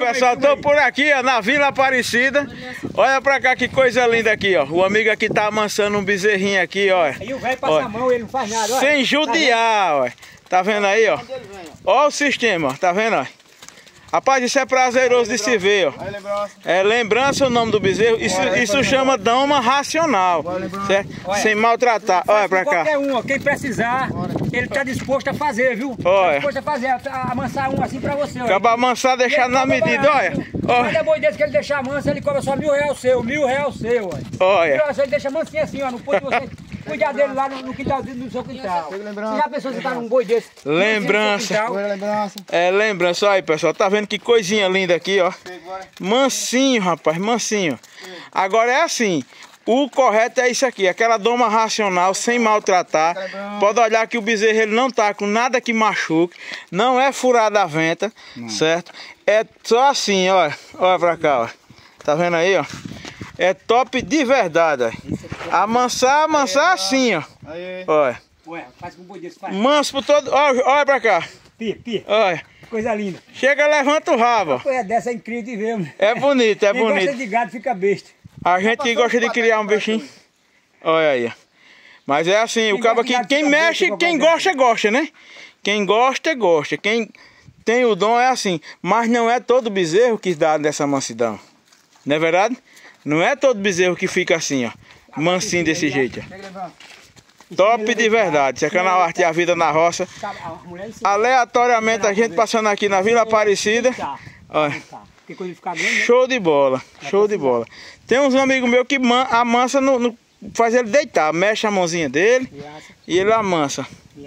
pessoal, tô por aqui, ó, na Vila Aparecida. Olha pra cá que coisa linda aqui, ó. O amigo aqui tá amansando um bezerrinho aqui, ó. Aí o velho passa a mão, ele não faz nada, ó. Sem judiar, ó. Tá vendo aí, ó? Ó o sistema, ó. Tá vendo, ó? Rapaz, isso é prazeroso de se ver, ó. É lembrança o nome do bezerro. Isso chama doma racional, certo? Sem maltratar. Olha pra cá. Qualquer um, ó, quem precisar, ele tá disposto a fazer, viu? Olha. Tá disposto a fazer, a amansar um assim pra você, ó. Acaba amansar, deixar na medida, olha. Cada boi desse que ele deixar manso, ele cobra só R$1.000 seu, R$1.000 seu, olha. Olha. Ele deixa mansinho assim, ó, não pode você cuidar dele lá no quintalzinho do seu quintal. Você já pensou você tá num boi desse? Lembrança. É lembrança. Olha aí, pessoal. Tá vendo que coisinha linda aqui, ó. Mansinho, rapaz, mansinho. Agora é assim. O correto é isso aqui, aquela doma racional, sem maltratar. Pode olhar que o bezerro ele não tá com nada que machuque. Não é furada a venta, certo? É só assim, ó. Olha pra cá, ó. Tá vendo aí, ó? É top de verdade, ó. Amansar assim, ó. Olha. Ué, faz com o boi desse, faz. Manso por todo... Olha pra cá. Pia. Olha. Coisa linda. Chega, levanta o rabo, ó. Coisa dessa é incrível de ver, mano. É bonito, é bonito. Quem gosta de gado fica besta. A gente que gosta de criar um bichinho. Olha aí. Mas é assim, o cabo aqui, quem mexe, quem gosta, gosta, né? Quem gosta, gosta. Quem tem o dom é assim. Mas não é todo bezerro que dá dessa mansidão. Não é verdade? Não é todo bezerro que fica assim, ó. Mansinho desse jeito, ó. Top de verdade. Esse é canal Arte e a Vida na Roça. Aleatoriamente a gente passando aqui na Vila Aparecida. Olha. Show de bola, show de bola. Tem uns amigos meus que amansa faz ele deitar, mexe a mãozinha dele e ele amansa.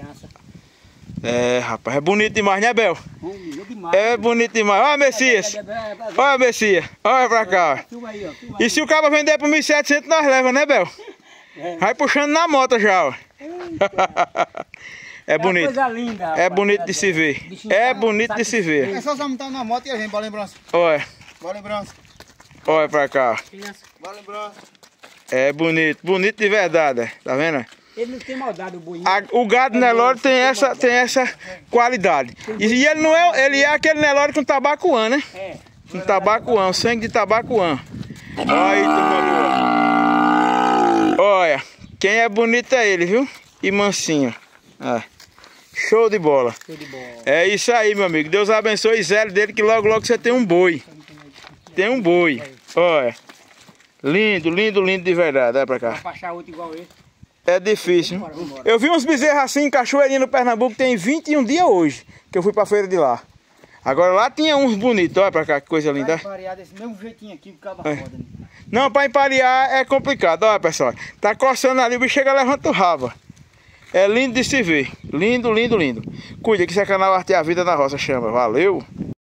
É, rapaz, é bonito demais, né, Bel? É bonito demais. Olha, Messias. Olha, Messias. Olha pra cá. E se o cabo vender por 1.700, nós leva, né, Bel? Vai puxando na moto já, ó. É bonito. Coisa linda, rapaz, é bonito de se ver. É bonito de se ver. É só montar na moto e a gente, boa lembrança. Olha. Boa lembrança. Olha pra cá. Boa lembrança. É bonito, bonito de verdade. Tá vendo? Ele não tem maldade, o boi. O gado Nelore tem essa qualidade. E ele não é, ele é aquele Nelore com tabacuã, né? É. Com tabacuã, sangue de tabacuã. Aí, turma. Olha, quem é bonito é ele, viu? E mansinho. Ah. Show de bola. Show de bola. É isso aí, meu amigo. Deus abençoe Zé dele, que logo você tem um boi. Tem um boi. Olha. Lindo, lindo, lindo de verdade. Olha pra cá. Pra achar outro igual esse. É difícil. Eu vi uns bezerros assim em Cachoeirinha, no Pernambuco, tem 21 dias hoje, que eu fui pra feira de lá. Agora lá tinha uns bonitos. Olha pra cá, que coisa linda. Pra emparear desse mesmo jeitinho aqui, o cabo roda. Não, pra emparear é complicado. Olha, pessoal. Tá coçando ali, o bicho chega e levanta o rabo. É lindo de se ver. Lindo, lindo, lindo. Cuida que esse é canal Arte e a Vida na Roça chama. Valeu!